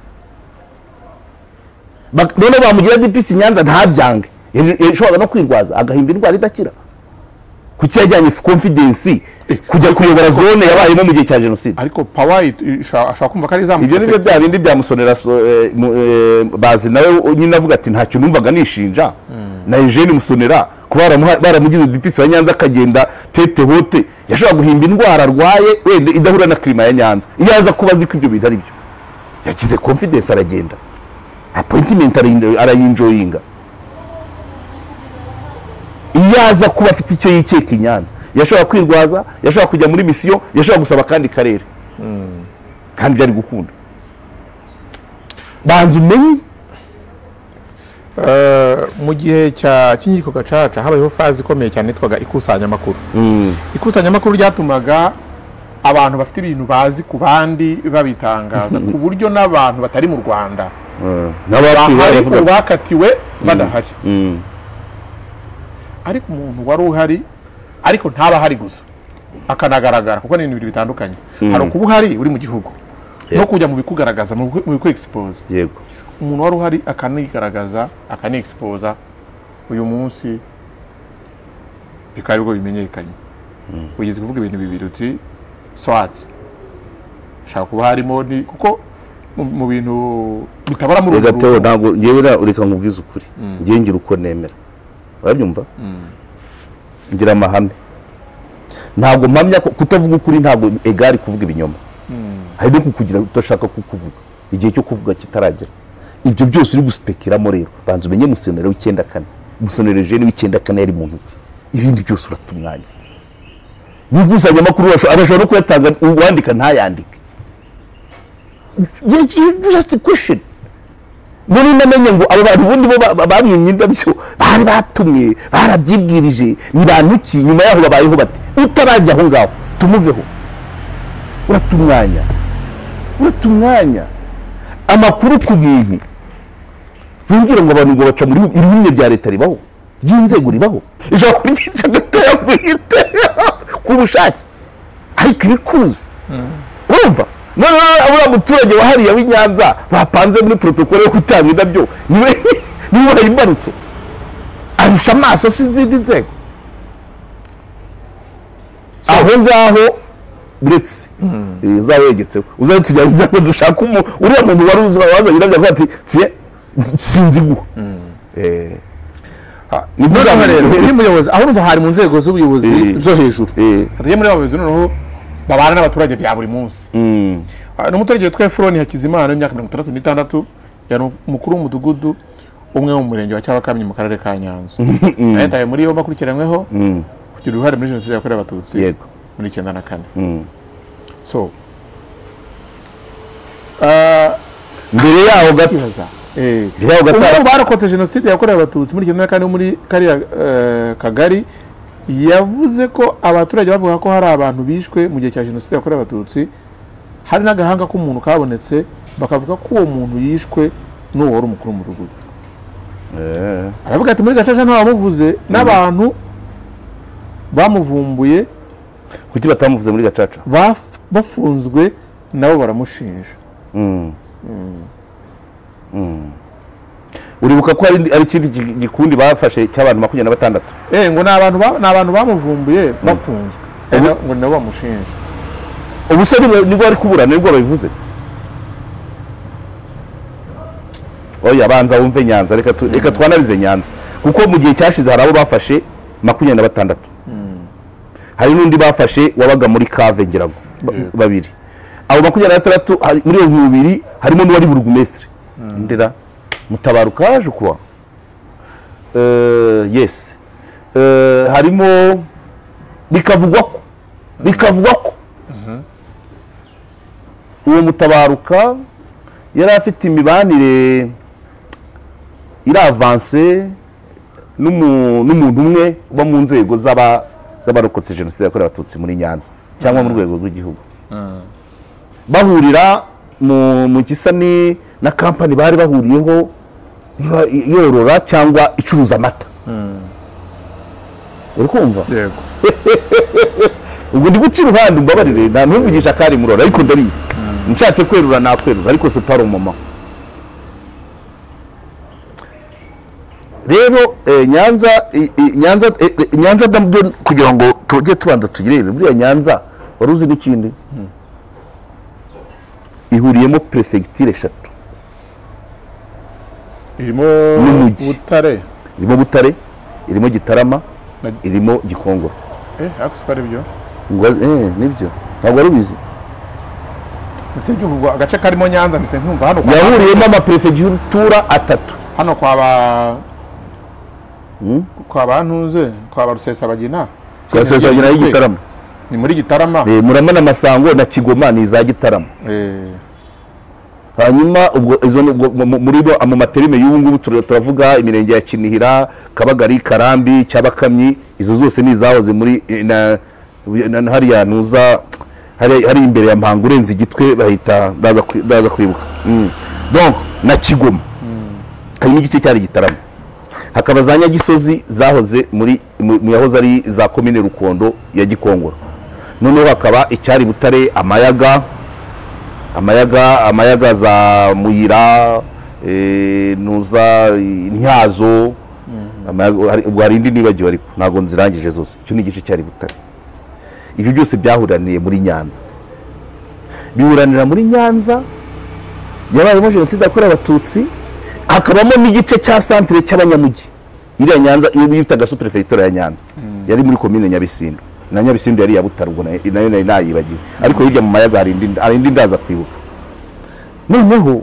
None bamugira DPC Nyanza ntabyange, yashobora no kwirwaza agahimba indwara idakira. Kuki yajyanye confidence kujya kuyobora zone yabayemo mu gihe cya jenoside. Ariko power ashaka kumva kari zamu. Ibyo nibyo bya bindi byamusonera bazi nawe nyine avuga ati ntacyo numvaga nishinja na Eugene Musonera kuba baramugize DPC wa Nyanza akagenda tete hote, yashobora guhimba indwara arwaye wende idahura na klima ya Nyanza. Iyo aza kubaza ko ibyo bintu ari byo, yakize confidence aragenda, appointment arayinjoyinga. Iyaza kuba afite icyo yikeka i Nyanza, yashobora kwirwaza, yashobora kujya muri mission, yashobora gusaba kandi karere kandi byari gukunda. Banza umenye mu gihe cya Kinkiko Gacaca habayeho fazi ikomeye cyane itwaga ikusanyamakuru. Ikusanyamakuru ryatumaga abantu bafite ibintu bazi ku bandi babitangaza ku buryo n'abantu batari mu Rwanda bakatiwe badahari. Ariko umuntu wari uhari ariko ntaba hari gusa akanagaragara, kuko ni ibintu bitandukanye. Hari kuba uhari uri mu gihugu no kujya mu bikugaragaza mu biku expose. Yego, umuntu wari uhari akanigaragaza akani expose uyu munsi bikari bwo bimenyekanye. Ugize kuvuga ibintu bibiri uti swat shaka kuba harimo ni kuko mu bintu bitabara mu rugo. Gato ntabwo ngewe ureka nkubwiza ukuri, ngiye ngira uko nemera, urabyumva. Ngira amahame, ntabwo mpamya ko kutavuga ukuri ntabwo egari kuvuga ibinyoma. Hari no kukugira utashaka kukuvuga igihe cyo kuvuga kitaragera. Ibyo byose uri guspekiramo rero banza umenye Musonera w'94, Musonera Eugene w'94 yari muntu ki, ibindi byose uratumwanya. Nigusanya makuru abashobora no kuyatanga uwandika ntayandike. Just a question. Muri namenye ngo abo bantu bundi bo bamwimye indabyo bari batumwe barabyibwirije ni bantu ki, nyuma yaho babayeho bate. Utarajya aho ngaho tumuveho, uratumwanya amakuru ku muntu. Ngira ngo abantu ngo baca muri irumye rya leta ribaho, ry'inzego ribaho, ijoro kuryica gatoya kwite kubushake ariko ibikuze. Urumva none abura muturage wahariya w'Inyanza bapanze muri protocole yo kutanga indabyo niwe wayibarutse arusha amaso sizindi nzego aho ngaho buretse zawegetseho uzaye tujya ngo dushaka uriya muntu wari uzwa wazanye indabyo ati sinzi guha. ni muyobozi aho numva hari mu nzego z'ubuyobozi zo hejuru hatuye muri abayobozi noneho babana n'abaturage bya buri munsi n'umuturage witwa Efroni Hakizimana w'imyaka 66 yari umukuru w'umudugudu umwe mu murenge wa Cyabakamyi mu karere ka Nyanza yahitaye muri yo bakurikiranyweho kugira uruhare muri jenoside yakorewe abatutsi yego muri 94 so mbere yaho gatoza umwe barokotse jenoside yakorewe abatutsi muri 94 muri kariya kagari yavuze ko abaturage bavuga ko hari abantu bishwe mu gihe cya jenoside yakorewe abatutsi hari n'agahanga k'umuntu kabonetse bakavuga ko uwo muntu yishwe n'uwo wari umukuru w'umudugudu aravuga ati muri Gacaca nta wamuvuze n'abantu bamuvumbuye kuki batamuvuze muri Gacaca bafunzwe nabo baramushinja uribuka ko ari ikindi gikundi bafashe cy'abantu 26 ngo ni abantu bamuvumbuye bafunzwe ngo nabo bamushinja ubuse nibwo ari kuburana nibwo babivuze oya banza wumve Nyanza reka twanarize Nyanza kuko mu gihe cyashize hari abo bafashe 26 hari n'undi bafashe wabaga muri Kave ngira ngo babiri abo 26 muri iyo nkubiri harimo n'uwari burugumestre ndera Mutabaruka aje kuba yes harimo bikavugwa ko uwo Mutabaruka yari afite imibanire iravanse n'umuntu umwe uba mu nzego z'abarokotse jenoside yakorewe abatutsi muri Nyanza cyangwa mu rwego rw'igihugu bahurira mu gisani na kampani bari bahuriyeho yorora cyangwa icuruza amata uri kumva yego ubwo ndi guca iruhande mbabarire nta ntumvugisha kari murora ariko ndabizi nshatse kwerura nakwerura ariko c'est pas moment rero Nyanza ndabyo kugira ngo tujye tubanza tugirebe muri Nyanza waruzi n'ikindi ihuriyemo prefecture 3 irimo Butare irimo Gitarama irimo Gikongoro akusipare byo nibyo ntabwo arubizi ese byumva agace karimo Nyanza mise ntumva hano yahuriyemo ama prefecture 3 hano kwa bantuze kwa Rusesabagina y'Igitarama ni muri Gitarama Murama na Masango na Kigoma ni za Gitarama hanyuma ubwo izo muri bo mu materime y'ubu ngubu turavuga imirenge ya Kinihira Kabagari Karambi Cyabakamyi izo zose ni zahoze muri hari yanuza hari imbere ya Mpangu urenze Igitwe bahita daza kwibuka donc na Kigoma harimo igice cyari Gitarama hakaba za Nyagisozi zahoze muri mu yahoze ari za commune Rukondo ya Gikongoro noneho hakaba icyari Butare amayaga za Muyira nuza Ntyazo hari indi nibagiwe ariko ntago nzirangije zose icyo ni igice cyari Butare ibyo byose byahuraniye muri Nyanza bihuranira muri Nyanza yabayemo jenoside yakorewe abatutsi hakabamo n'igice cya centre cy'abanyamugi iriya Nyanza iyo bitaga superfecture ya Nyanza yari muri commune Nyabisindu na Nyabisindu yari ya Butare ubwo nayo nayibagiwe ariko hirya mu mayaga hari indi ndaza kwibuka noneho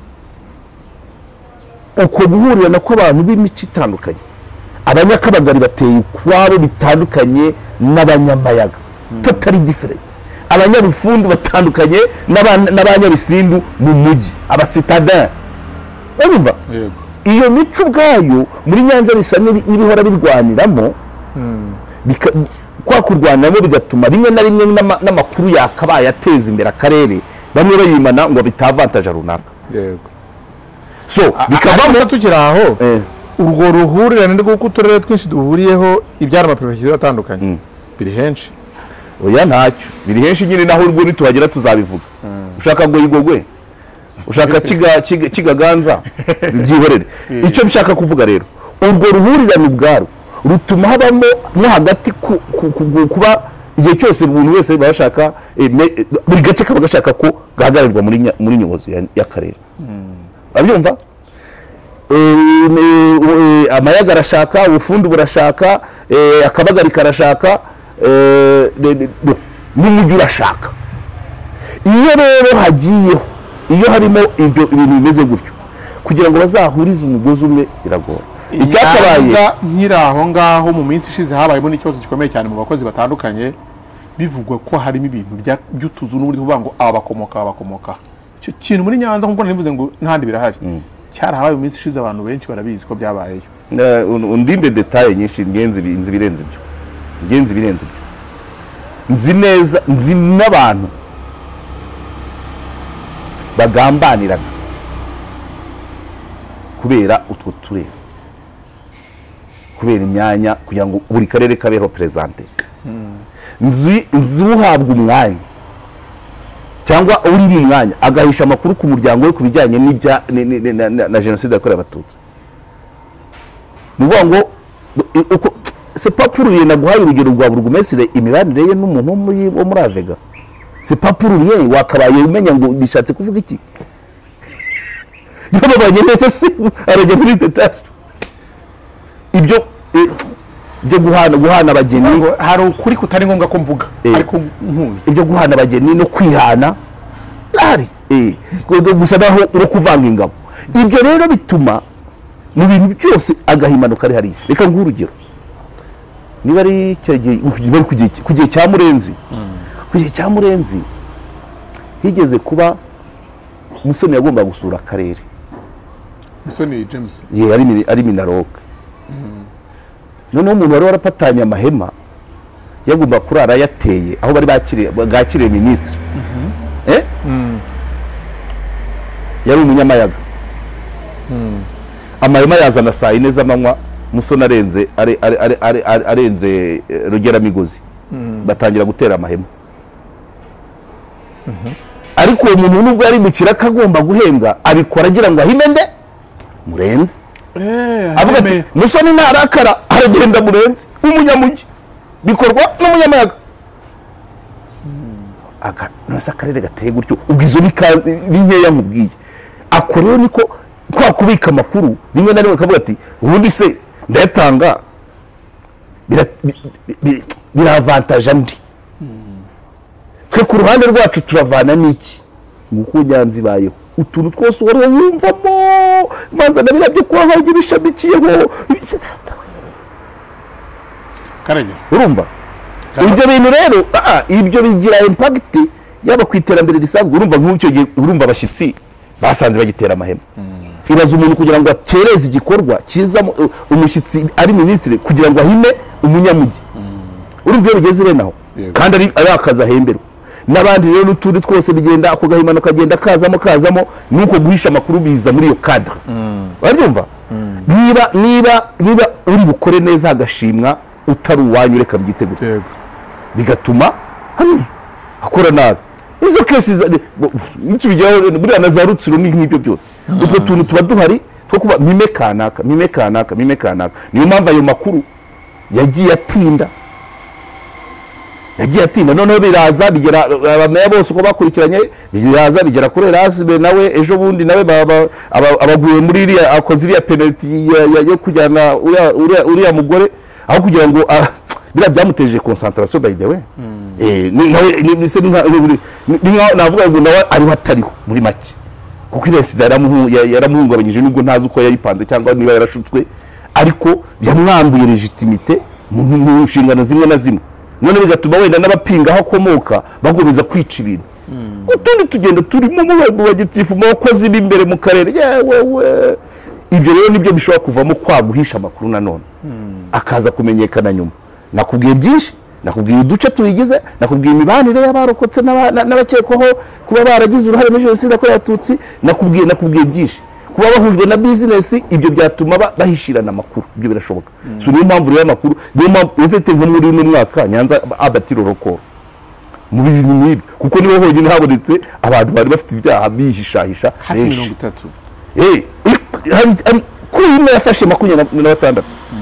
uko guhurirana kw'abantu b'imico itandukanye abanyakabagari bateye ukwabo bitandukanye n'abanyamayaga totally different abanyarufundu batandukanye n'abanyabisindu mu mujyi abasitadin urumva iyo mico ubwayo muri Nyanza bisa n'ibihora birwaniramo kwa kurwaniramo bigatuma rimwe na rimwe n'amakuru yakabaye ateza imbere akarere bamwe bayimana ngo bitavantaje runaka yego so bikavamo tukira aho urwo ruhurirane rw'uko uturere twinshi duhuriyeho ibyara amaprofesiyo atandukanye biri henshi oya ntacyo biri henshi nyine naho urwo nituhagera tuzabivuga ushaka ngo yigogwe ushaka kigaganza byihorere icyo bishaka kuvuga rero urwo ruhurirane ubwaro rutuma habamo no hagati kuba igihe cyose umuntu wese bashaka buri gace kaba gashaka ko gahagarirwa muri nyobozi y'akarere abyumva amayaga arashaka, ubufundi burashaka, akabagari karashaka, n'umujyi urashaka. Iyo rero hagiyeho, iyo harimo ibyo ibintu bimeze gutyo, kugira ngo bazahurize umugozi umwe biragora. Icyakabaye nkiri aho ngaho mu minsi ishize habayemo n'ikibazo gikomeye cyane mu bakozi batandukanye, bivugwa ko harimo ibintu by'utuzu n'uburyo kuvuga ngo abakomoka. Icyo kintu muri Nyanza nk'uko nanivuze ngo ntandi birahari. Cyarahabaye mu minsi ishize, abantu benshi barabizi ko byabayeyo. Undinde detaye nyinshi ngenzi birenze ibyo. Nzi neza, nzi n'abantu bagambanirana kubera utwo turere, kubera imyanya, kugira ngo buri karere kabe represente. Nzi uhabwa umwanya cyangwa uri mu mwanya agahisha amakuru ku muryango we ku bijyanye na jenoside yakorewe Abatutsi. Nuvuga ngo c'est pas pour rien naguhaye urugero rwa burugumesire imibanire ye n'umuntu wo muri Avega. C'est pas pour rien wakabaye umenya ngo bishatse kuvuga iki. Niba banyene se arajya muri detail. Ibyo guhana abageni, hari ukuri kutari ngombwa ko mvuga, ariko nkuzi ibyo guhana abageni no kwihana ari gusa naho uri kuvanga ingabo. Ibyo rero bituma mu bintu byose agahimano kari hari. Reka nguhe urugero, niba ari kugiye cya Murenzi, kugiye cya Murenzi higeze kuba Musoni yagomba gusura akarere. Musoni James ari Minaroke. Noneho umuntu wari warapatanye amahema yagomba kurara yateye aho bari bwakiriye minisitiri. Yari umunyamayaga. Amahema yazana saa 4 z'amanywa, Musoni arenze Rugeramigozi, batangira gutera amahema. Ariko uwo muntu nubwo yari mu kiraka agomba guhembwa, abikora agira ngo ahime nde Murenzi. Avuga ati Musoni narakara aragenda Murenzi umunyamujyi, bikorwa n'umunyamayaga. Nasa akarere gateye gutyo, ubwizo n'inkeya nkubwiye. Akorewe niko kwa kubika amakuru rimwe na rimwe akavuga ati ubundi se ndayatanga biravantage andi. Twe ku ruhande rwacu turavana n'iki nguko Nyanza ibayeho. Utuntu twose wari wumvamo manza nabirabye ko haje bishamikiyeho karege, urumva ibyo bintu rero ibyo bigira impact yaba ku iterambere risanzwe. Urumva nk'ucyo urumva abashyitsi basanze bagitera amahema. Ibaza umuntu kugira ngo akereze igikorwa kiza umushyitsi ari minisitiri kugira ngo ahime umunyamujyi. Urumva iyo bigeze naho kandi ari akazi ahemberwa. N'abandi rero n'utundi twose bigenda ako gahimano kagenda kazamo nuko guhisha amakuru biza muri iyo cadre. Urumva niba uri bukore neza agashimwa utari uwanyu, reka byitegure, bigatuma akora nabi. Izo kesi nitubijyaho buriya na za Rutsiro ni nk'ibyo byose. Utwo tuntu tuba duhari two kuba mime kanaka. Niyo mpamvu ayo makuru yagiye atinda. Noneho biraza bigera abameye bose uko bakurikiranye, bigera kuri Erasme nawe ejo bundi nawe abaguye muri iriya akoze iriya penalty yo kujyana uriya mugore, aho kugira ngo bira byamuteje concentration by the way. Navuga ngo nawe ari hatariho muri make, kuko iresi yaramuhungabanyije nubwo ntazi uko yayipanze cyangwa niba yarashutswe, ariko yamwambuye legitimite mu nshingano zimwe na zimwe. None bigatuma wenda n'abapinga aho akomoka bagomeza kwica ibintu. Utundi tugendo turimo mu bagitifu mu bakozi b'imbere mu karere. Yewe ibyo rero nibyo bishobora kuvamo kwaguhisha amakuru nanone akaza kumenyekana nyuma. Nakubwiye byinshi, nakubwiye uduce tuyigize, nakubwiye imibanire y'abarokotse n'abakekwaho kuba baragize uruhare muri jenoside yakorewe Abatutsi, nakubwiye byinshi. Kuba bahujwe na business, ibyo byatuma bahishirana amakuru. Ibyo birashoboka. So niyo mpamvu rero amakuru, niyo mpamvu ufite nko muri uno mwaka Nyanza abatiro roko mu bintu n'ibyo, kuko niho honyine habonetse abantu bari bafite ibyaha bihishahisha benshi. Kuri imwe yafashe 26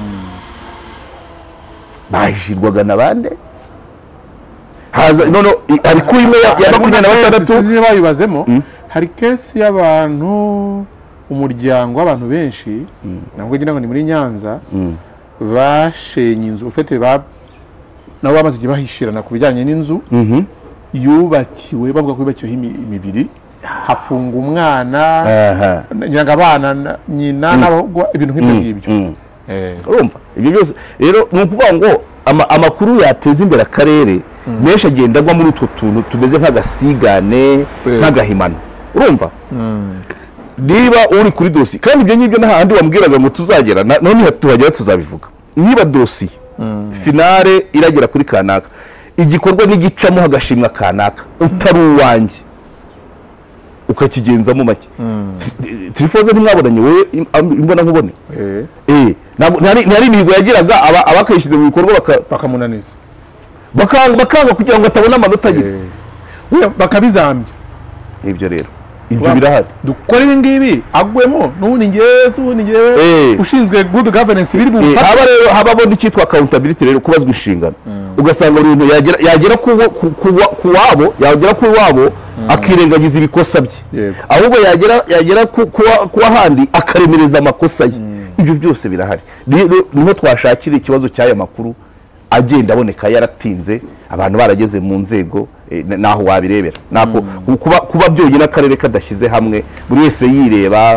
bahishirwaga nabande haza none ari kuri imwe ya 26 bayibazemo. Hari kesi y'abantu umuryango w'abantu benshi nabwo ngira ngo ni muri Nyanza bashenye inzu ufite nabo bamaze igihe bahishirana ku bijyanye n'inzu yubakiwe bavuga ko yubakiweho imibiri hafunga umwana nyanga abana nyina n'abagwa ibintu nk'ibyo ngibyo urumva ibyo byose rero ni ukuvuga ngo amakuru yateza imbere akarere menshi agenda agwa muri utwo tuntu tumeze nk'agasigane nk'agahimano urumva niba uri kuri dosi kandi ibyo ngibyo n'ahandi wambwiraga ngo tuzagera none tuhagera tuzabivuga niba dosi finale iragera kuri kanaka igikorwa n'igicamo hagashimwa kanaka utari uwanjye ukakigenzamo make turifoze ntimwabonanye wowe imbona nkubone ntari imihigo yagiraga abakayishyize mu bikorwa bakamunaniza bakanga kugira ngo atabona amanota agira bakabizambya ibyo rero ibyo birahari dukora ibi ngibi agwemo n'ubundi ngewe ushinzwe good governance biri bufasha haba rero habamo n'icyitwa accountability rero kubazwa inshingano ugasanga umuntu yagera ku wabo akirengagiza ibikosa bye ahubwo yagera ku ahandi akaremereza amakosa ye ibyo byose birahari niho twashakira ikibazo cy'aya makuru agenda aboneka yaratinze abantu barageze mu nzego naho wabirebera nako kuba byonyine akarere kadashyize hamwe buri wese yireba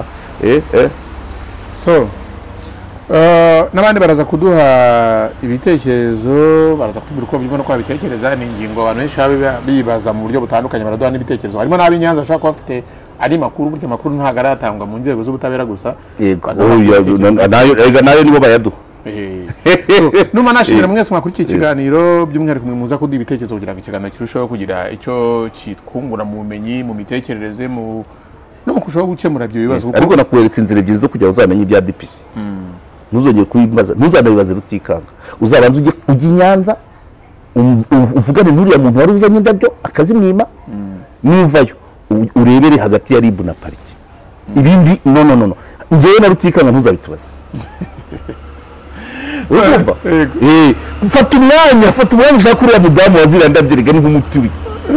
so n'abandi baraza kuduha ibitekerezo baraza kutubwira uko bibona ko babitekereza ni ingingo abantu benshi bibaza mu buryo butandukanye baraduha n'ibitekerezo harimo n'ab'i Nyanza ashaka kuba bafite ari makuru burya makuru ntabwo aratangwa mu nzego z'ubutabera gusa nayo nibo bayaduha numa nashimira mwese mwakurikiye ikiganiro by'umwihariko muza kuduha ibitekerezo kugira ngo ikiganiro kirusheho kugira icyo kitwungura mu bumenyi mu mitekerereze no mu kurushaho gukemura ibyo bibazo ariko nakweretse inzira ebyiri zo kugira uzamenye ibya DPC ntuzongere kubibaza ntuzanabibaze rutikanga uzabanza ujye i Nyanza uvugane n'uriya muntu wari uzanye indabyo akazimwima nuvayo urebere hagati ya RIB na parike ibindi no ngewe na rutikanga ntuzabitubaze urumva fata umwanya ushaka kuriya mudamu wazira ndabyo rega ni nk'umuturi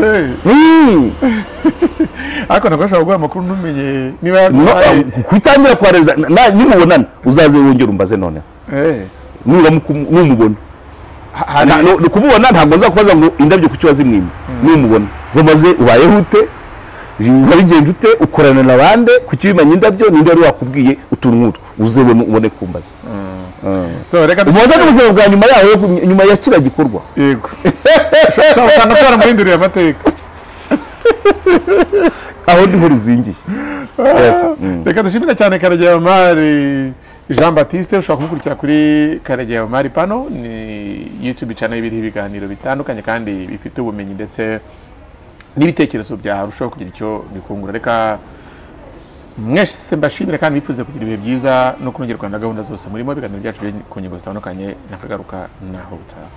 ariko nagashaka guha amakuru ntumenye niba kwitangira kwareza nimubonana uzaze wongera umbaze noneho numubona kumubona ntabwo nzakubaza ngo indabyo kuki wazimwima numubona zomaze ubayeho ute wabigenje ute ukorana n'abandi kuki bimanye indabyo ninde wari wakubwiye utuntu nk'utwo uze ubone kumbaza umubaza n'ubuzima bwa nyuma yaho nyuma ya kiriya gikorwa yego usanga twaramuhinduriye amateka aho niho ruzingiye reka dushimire cyane Karegeya Mari Jean Baptiste ushobora kumukurikira kuri Karegeya Mari pano ni YouTube channel ibiriho ibiganiro bitandukanye kandi bifite ubumenyi ndetse n'ibitekerezo byarushaho kugira icyo bikungura reka mwese mbashimire kandi bifuze kugira ibihe byiza no kunogerwa na gahunda zose murimo ibiganiro byacu ku ngingo zitandukanye nakagaruka naho butaha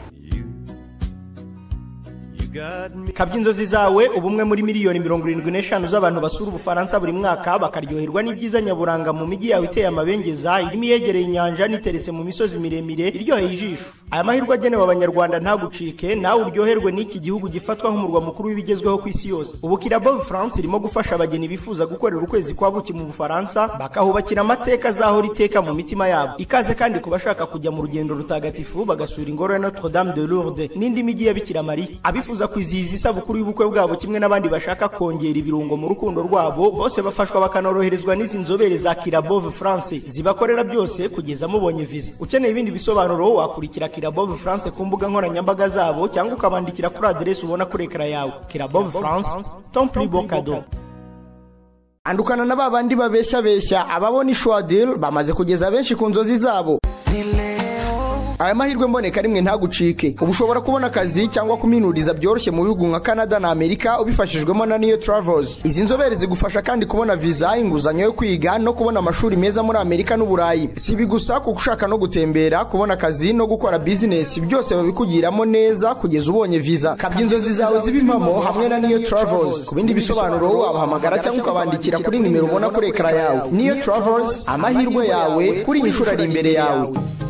kabya inzozi zawe ubumwe muri miliyoni 75 z'abantu basura Ubufaransa buri mwaka bakaryoherwa n'ibyiza nyaburanga mu mijyi yawe iteye amabengeza irimo yegereye inyanja niteretse mu misozi miremire iryoheye ijisho aya mahirwe agenewe abanyarwanda ntagucike nawe uryoherwe n'iki gihugu gifatwa nk'umurwa mukuru w'ibigezweho ku isi yose ubu Kirabo France irimo gufasha abageni bifuza gukorera ukwezi kwa buki mu Bufaransa bakahubakira amateka azahora iteka mu mitima yabo ikaze kandi kubashaka kujya mu rugendo rutagatifu bagasura ingoro ya Notre Dame de Lourdes n'indi mijyi ya Bikira Maria abifuza kwizihiza isabukuru y'ubukwe bwabo kimwe n'abandi bashaka kongera ibirungo mu rukundo rwabo bose bafashwa bakanoroherezwa n'izi nzobere za Kirabo France zibakorera byose kugeza mubonye visa ukeneye ibindi bisobanuro wakurikira Kirabo France ku mbuga nkoranyambaga zabo cyangwa ukabandikira kuri adresse ubona kuri ekara yawe. Kirabo France, ton plus beau cadeau. Andukana na babandi babeshya ababona ishwa deal bamaze kugeza benshi ku nzozi zabo. Aya mahirwe mboneka rimwe ntagucike. Ubushobora kubona akazi cyangwa kuminuriza byoroshye mu bihugu nka Canada na Amerika ubifashijwemo na Neo Travels. Izi nzobere zigufasha kandi kubona visa, inguzanyo yo kwiga no kubona amashuri meza muri Amerika n'Uburayi. Si bigusa kuko ushaka no gutembera, kubona akazi no gukora business byose babikugiramo neza kugeza ubonye visa. Kabya inzozi zawe zibimpamo hamwe na Neo Travels. Ku bindi bisobanuro wabahamagara cyangwa ukabandikira kuri nimero ubona kuri ekara yawe. Neo Travels, amahirwe yawe kuri inshuro ari imbere yawe.